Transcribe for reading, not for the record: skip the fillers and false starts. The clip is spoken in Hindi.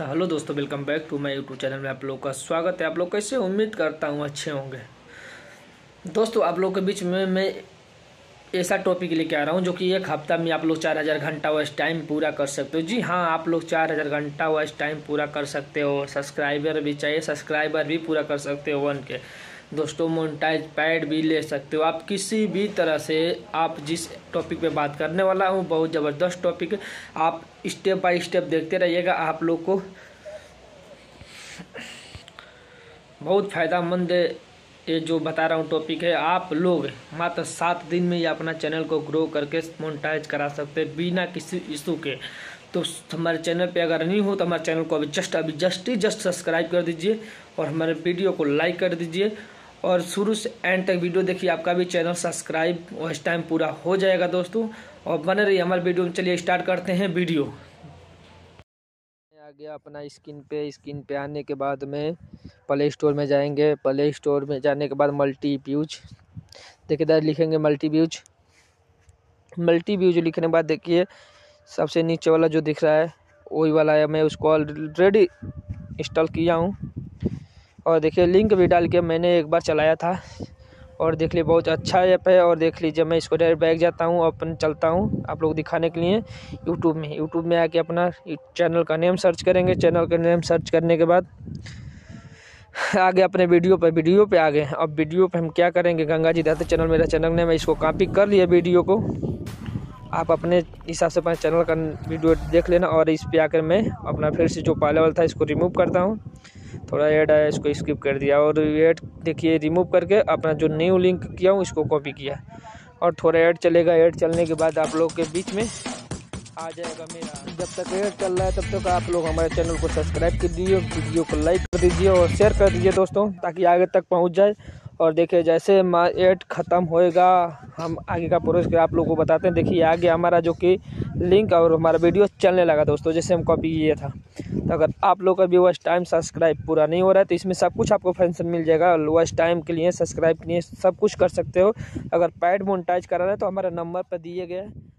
तो हेलो दोस्तों, welcome back to my YouTube channel में आप लोग का स्वागत है। आप लोग कैसे, उम्मीद करता हूँ अच्छे होंगे। दोस्तों, आप लोग के बीच में मैं ऐसा टॉपिक लेके आ रहा हूँ जो कि एक हफ्ता में आप लोग 4000 घंटा वॉच टाइम पूरा कर सकते हो। जी हाँ, आप लोग 4000 घंटा वॉच टाइम पूरा कर सकते हो। सब्सक्राइबर भी चाहिए, सब्सक्राइबर भी पूरा कर सकते हो 1K। दोस्तों, मोनेटाइज पैड भी ले सकते हो आप किसी भी तरह से। आप जिस टॉपिक पे बात करने वाला हूँ बहुत ज़बरदस्त टॉपिक है। आप स्टेप बाय स्टेप देखते रहिएगा, आप लोग को बहुत फ़ायदामंद ये जो बता रहा हूँ टॉपिक है। आप लोग मात्र 7 दिन में ही अपना चैनल को ग्रो करके मोनेटाइज करा सकते हैं बिना किसी इशू के। तो हमारे चैनल पे अगर नहीं हो तो हमारे चैनल को अभी जस्ट सब्सक्राइब कर दीजिए और हमारे वीडियो को लाइक कर दीजिए और शुरू से एंड तक वीडियो देखिए। आपका भी चैनल सब्सक्राइब वॉच टाइम पूरा हो जाएगा दोस्तों, और बने रहिए हमारे वीडियो में। चलिए स्टार्ट करते हैं वीडियो। आ गया अपना स्क्रीन पे आने के बाद में प्ले स्टोर में जाएंगे। प्ले स्टोर में जाने के बाद मल्टीव्यूज देखिए, इधर लिखेंगे मल्टीव्यूज लिखने के बाद देखिए सबसे नीचे वाला जो दिख रहा है वही वाला है। मैं उसको ऑलरेडी इंस्टॉल किया हूँ और देखिए लिंक भी डाल के मैंने एक बार चलाया था और देख लीजिए बहुत अच्छा ऐप है। और देख लीजिए मैं इसको डायरेक्ट बैक जाता हूँ, अपन चलता हूँ आप लोग दिखाने के लिए। यूट्यूब में आके अपना चैनल का नेम सर्च करेंगे। चैनल का नेम सर्च करने के बाद आगे अपने वीडियो पे आ गए। अब वीडियो पे हम क्या करेंगे, गंगा जी दत्त चैनल मेरा चैनल नेम है, इसको कॉपी कर लिया वीडियो को। आप अपने हिसाब से अपने चैनल का वीडियो देख लेना और इस पे आकर मैं अपना फिर से जो पहले वाला था इसको रिमूव करता हूँ। थोड़ा ऐड आया, इसको स्किप कर दिया और ऐड देखिए रिमूव करके अपना जो न्यू लिंक किया हूँ इसको कॉपी किया और थोड़ा ऐड चलेगा। ऐड चलने के बाद आप लोग के बीच में आ जाएगा मेरा। जब तक ऐड चल रहा है तब तक आप लोग हमारे चैनल को सब्सक्राइब कर दीजिए, वीडियो को लाइक कर दीजिए और शेयर कर दीजिए दोस्तों, ताकि आगे तक पहुँच जाए। और देखिए जैसे ऐड ख़त्म होएगा हम आगे का प्रोसेस आप लोगों को बताते हैं। देखिए आगे हमारा जो कि लिंक और हमारा वीडियो चलने लगा दोस्तों, जैसे हम कॉपी किया था। तो अगर आप लोग का भी वॉच टाइम सब्सक्राइब पूरा नहीं हो रहा है तो इसमें सब कुछ आपको फंक्शन मिल जाएगा। वॉच टाइम के लिए, सब्सक्राइब के लिए सब कुछ कर सकते हो। अगर पैड मोनेटाइज कराना है तो हमारा नंबर पर दिए गए